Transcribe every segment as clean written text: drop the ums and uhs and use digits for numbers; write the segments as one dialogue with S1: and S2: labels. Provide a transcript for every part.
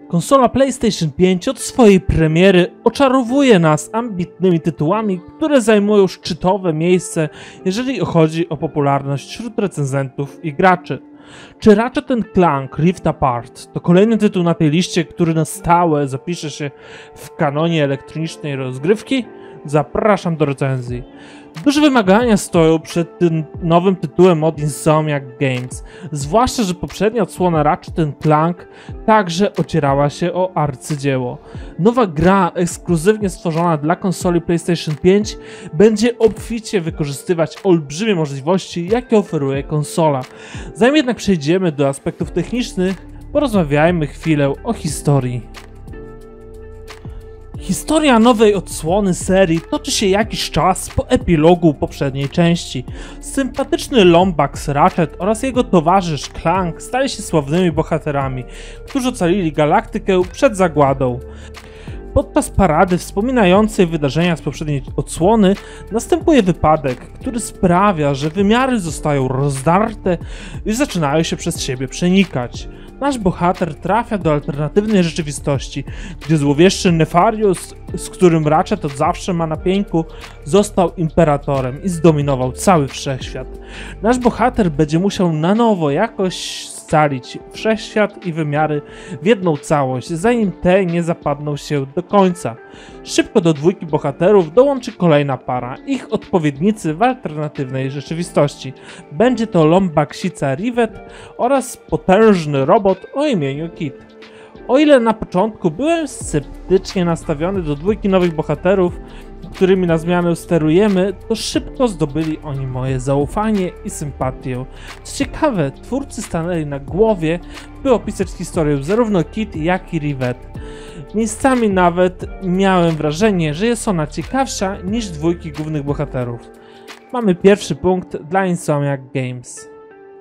S1: Konsola PlayStation 5 od swojej premiery oczarowuje nas ambitnymi tytułami, które zajmują szczytowe miejsce, jeżeli chodzi o popularność wśród recenzentów i graczy. Czy Ratchet & Clank Rift Apart to kolejny tytuł na tej liście, który na stałe zapisze się w kanonie elektronicznej rozgrywki? Zapraszam do recenzji. Duże wymagania stoją przed tym nowym tytułem od Insomniac Games, zwłaszcza, że poprzednia odsłona Ratchet & Clank także ocierała się o arcydzieło. Nowa gra, ekskluzywnie stworzona dla konsoli PlayStation 5, będzie obficie wykorzystywać olbrzymie możliwości, jakie oferuje konsola. Zanim jednak przejdziemy do aspektów technicznych, porozmawiajmy chwilę o historii. Historia nowej odsłony serii toczy się jakiś czas po epilogu poprzedniej części. Sympatyczny Lombax Ratchet oraz jego towarzysz Clank stali się sławnymi bohaterami, którzy ocalili galaktykę przed zagładą. Podczas parady wspominającej wydarzenia z poprzedniej odsłony następuje wypadek, który sprawia, że wymiary zostają rozdarte i zaczynają się przez siebie przenikać. Nasz bohater trafia do alternatywnej rzeczywistości, gdzie złowieszczy Nefarius, z którym Ratchet od zawsze ma na pięku, został imperatorem i zdominował cały wszechświat. Nasz bohater będzie musiał na nowo jakoś scalić wszechświat i wymiary w jedną całość, zanim te nie zapadną się do końca. Szybko do dwójki bohaterów dołączy kolejna para, ich odpowiednicy w alternatywnej rzeczywistości. Będzie to Lombaxica Rivet oraz potężny robot o imieniu Kit. O ile na początku byłem sceptycznie nastawiony do dwójki nowych bohaterów, którymi na zmianę sterujemy, to szybko zdobyli oni moje zaufanie i sympatię. Co ciekawe, twórcy stanęli na głowie, by opisać historię zarówno Kit, jak i Rivet. Miejscami nawet miałem wrażenie, że jest ona ciekawsza niż dwójki głównych bohaterów. Mamy pierwszy punkt dla Insomniac Games.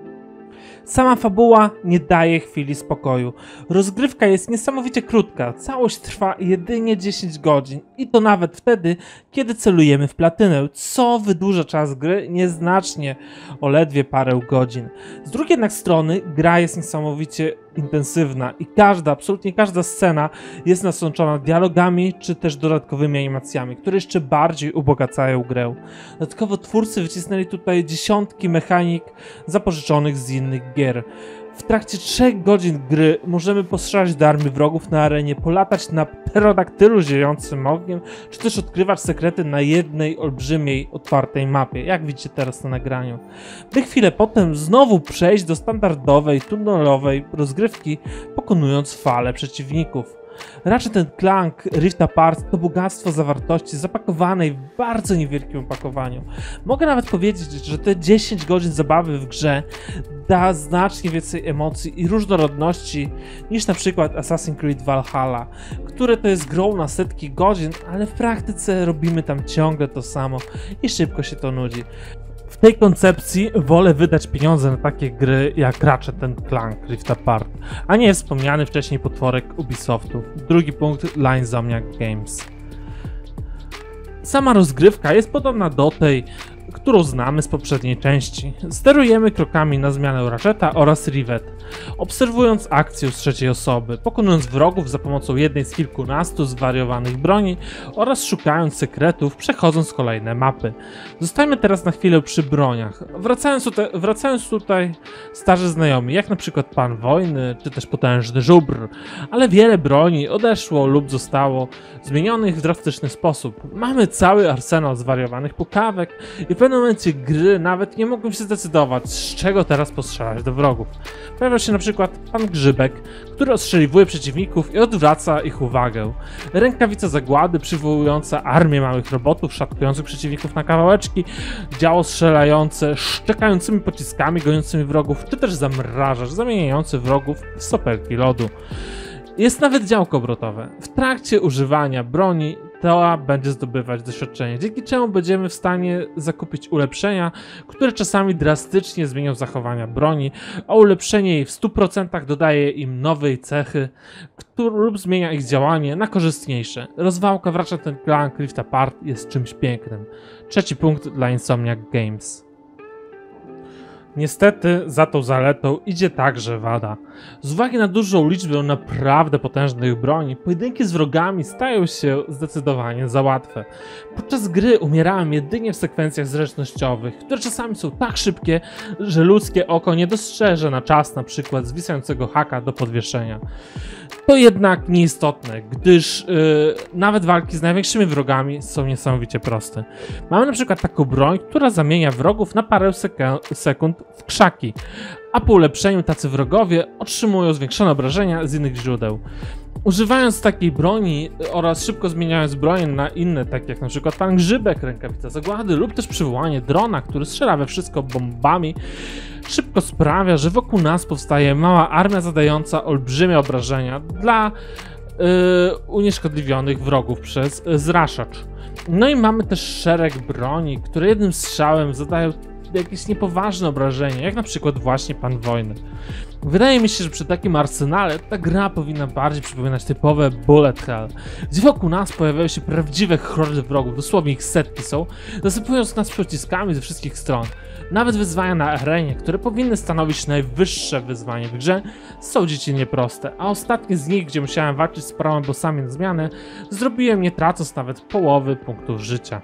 S1: Sama fabuła nie daje chwili spokoju. Rozgrywka jest niesamowicie krótka, całość trwa jedynie 10 godzin i to nawet wtedy, kiedy celujemy w platynę, co wydłuża czas gry nieznacznie o ledwie parę godzin. Z drugiej jednak strony gra jest niesamowicie intensywna i absolutnie każda scena jest nasączona dialogami czy też dodatkowymi animacjami, które jeszcze bardziej ubogacają grę. Dodatkowo twórcy wycisnęli tutaj dziesiątki mechanik zapożyczonych z innych gier. W trakcie 3 godzin gry możemy postrzelać do armii wrogów na arenie, polatać na pterodaktylu ziejącym ogniem, czy też odkrywać sekrety na jednej olbrzymiej, otwartej mapie, jak widzicie teraz na nagraniu. By chwilę potem znowu przejść do standardowej, tunelowej rozgrywki, pokonując falę przeciwników. Ratchet & Clank Rift Apart to bogactwo zawartości zapakowanej w bardzo niewielkim opakowaniu. Mogę nawet powiedzieć, że te 10 godzin zabawy w grze da znacznie więcej emocji i różnorodności niż na przykład Assassin's Creed Valhalla, które to jest grą na setki godzin, ale w praktyce robimy tam ciągle to samo i szybko się to nudzi. W tej koncepcji wolę wydać pieniądze na takie gry jak Ratchet & Clank Rift Apart, a nie wspomniany wcześniej potworek Ubisoftu. Drugi punkt dla Insomniac Games. Sama rozgrywka jest podobna do tej, którą znamy z poprzedniej części. Sterujemy krokami na zmianę Ratcheta oraz Rivet, obserwując akcję z trzeciej osoby, pokonując wrogów za pomocą jednej z kilkunastu zwariowanych broni oraz szukając sekretów, przechodząc kolejne mapy. Zostajmy teraz na chwilę przy broniach. Wracając tutaj starzy znajomi, jak na przykład Pan Wojny, czy też potężny żubr, ale wiele broni odeszło lub zostało zmienionych w drastyczny sposób. Mamy cały arsenał zwariowanych pukawek i w pewnym momencie gry nawet nie mogłem się zdecydować, z czego teraz postrzelać do wrogów. Pojawia się na przykład Pan Grzybek, który ostrzeliwuje przeciwników i odwraca ich uwagę. Rękawica zagłady przywołująca armię małych robotów szatkujących przeciwników na kawałeczki, działo strzelające szczekającymi pociskami goniącymi wrogów, czy też zamrażacz zamieniający wrogów w sopelki lodu. Jest nawet działko obrotowe. W trakcie używania broni ta będzie zdobywać doświadczenie, dzięki czemu będziemy w stanie zakupić ulepszenia, które czasami drastycznie zmienią zachowania broni, a ulepszenie jej w 100% dodaje im nowej cechy lub zmienia ich działanie na korzystniejsze. Rozwałka w Ratchet & Clank Rift Apart jest czymś pięknym. Trzeci punkt dla Insomniac Games. Niestety za tą zaletą idzie także wada. Z uwagi na dużą liczbę naprawdę potężnych broni, pojedynki z wrogami stają się zdecydowanie za łatwe. Podczas gry umierałem jedynie w sekwencjach zręcznościowych, które czasami są tak szybkie, że ludzkie oko nie dostrzeże na czas na przykład zwisającego haka do podwieszenia. To jednak nieistotne, gdyż nawet walki z największymi wrogami są niesamowicie proste. Mamy na przykład taką broń, która zamienia wrogów na parę sekund w krzaki, a po ulepszeniu tacy wrogowie otrzymują zwiększone obrażenia z innych źródeł. Używając takiej broni oraz szybko zmieniając broń na inne, tak jak na przykład pan grzybek, rękawica zagłady lub też przywołanie drona, który strzela we wszystko bombami, szybko sprawia, że wokół nas powstaje mała armia zadająca olbrzymie obrażenia dla unieszkodliwionych wrogów przez zraszacz. No i mamy też szereg broni, które jednym strzałem zadają jakieś niepoważne obrażenia, jak na przykład właśnie Pan Wojny. Wydaje mi się, że przy takim arsenale ta gra powinna bardziej przypominać typowe bullet hell, gdzie wokół nas pojawiają się prawdziwe hordy wrogów, dosłownie ich setki są, zasypując nas pociskami ze wszystkich stron. Nawet wyzwania na arenie, które powinny stanowić najwyższe wyzwanie w grze, są dziecinnie proste, a ostatnie z nich, gdzie musiałem walczyć z paroma bossami na zmianę, zrobiłem nie tracąc nawet połowy punktów życia.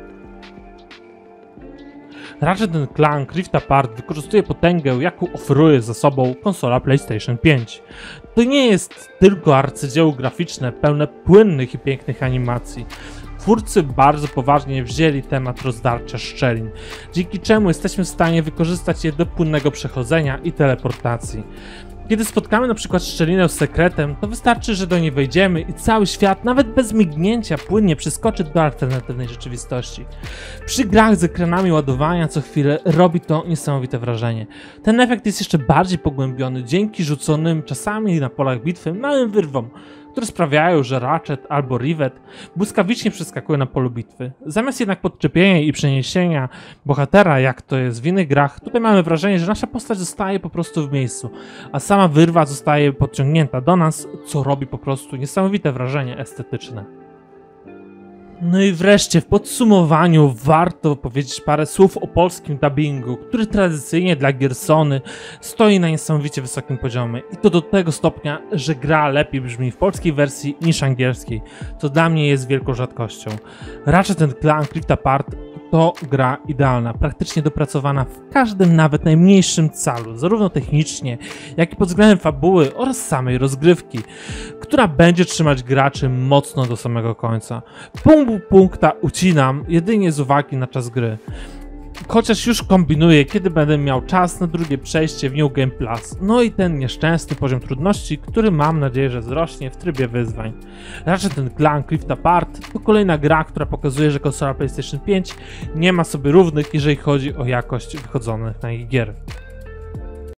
S1: Ratchet & Clank Rift Apart wykorzystuje potęgę, jaką oferuje za sobą konsola PlayStation 5. To nie jest tylko arcydzieło graficzne pełne płynnych i pięknych animacji. Twórcy bardzo poważnie wzięli temat rozdarcia szczelin, dzięki czemu jesteśmy w stanie wykorzystać je do płynnego przechodzenia i teleportacji. Kiedy spotkamy na przykład szczelinę z sekretem, to wystarczy, że do niej wejdziemy i cały świat, nawet bez mignięcia, płynnie przeskoczy do alternatywnej rzeczywistości. Przy grach z ekranami ładowania co chwilę robi to niesamowite wrażenie. Ten efekt jest jeszcze bardziej pogłębiony dzięki rzuconym czasami na polach bitwy małym wyrwom, które sprawiają, że Ratchet albo Rivet błyskawicznie przeskakują na polu bitwy. Zamiast jednak podczepienia i przeniesienia bohatera, jak to jest w innych grach, tutaj mamy wrażenie, że nasza postać zostaje po prostu w miejscu, a sama wyrwa zostaje podciągnięta do nas, co robi po prostu niesamowite wrażenie estetyczne. No i wreszcie w podsumowaniu warto powiedzieć parę słów o polskim dubbingu, który tradycyjnie dla gier Sony stoi na niesamowicie wysokim poziomie i to do tego stopnia, że gra lepiej brzmi w polskiej wersji niż angielskiej, co dla mnie jest wielką rzadkością. Ratchet & Clank Rift Apart to gra idealna, praktycznie dopracowana w każdym, nawet najmniejszym calu, zarówno technicznie, jak i pod względem fabuły oraz samej rozgrywki, która będzie trzymać graczy mocno do samego końca. Pół punkta ucinam jedynie z uwagi na czas gry. Chociaż już kombinuję, kiedy będę miał czas na drugie przejście w New Game Plus. No i ten nieszczęsny poziom trudności, który mam nadzieję, że wzrośnie w trybie wyzwań. Ratchet & Clank Rift Apart to kolejna gra, która pokazuje, że konsola PlayStation 5 nie ma sobie równych, jeżeli chodzi o jakość wychodzonych na ich gier.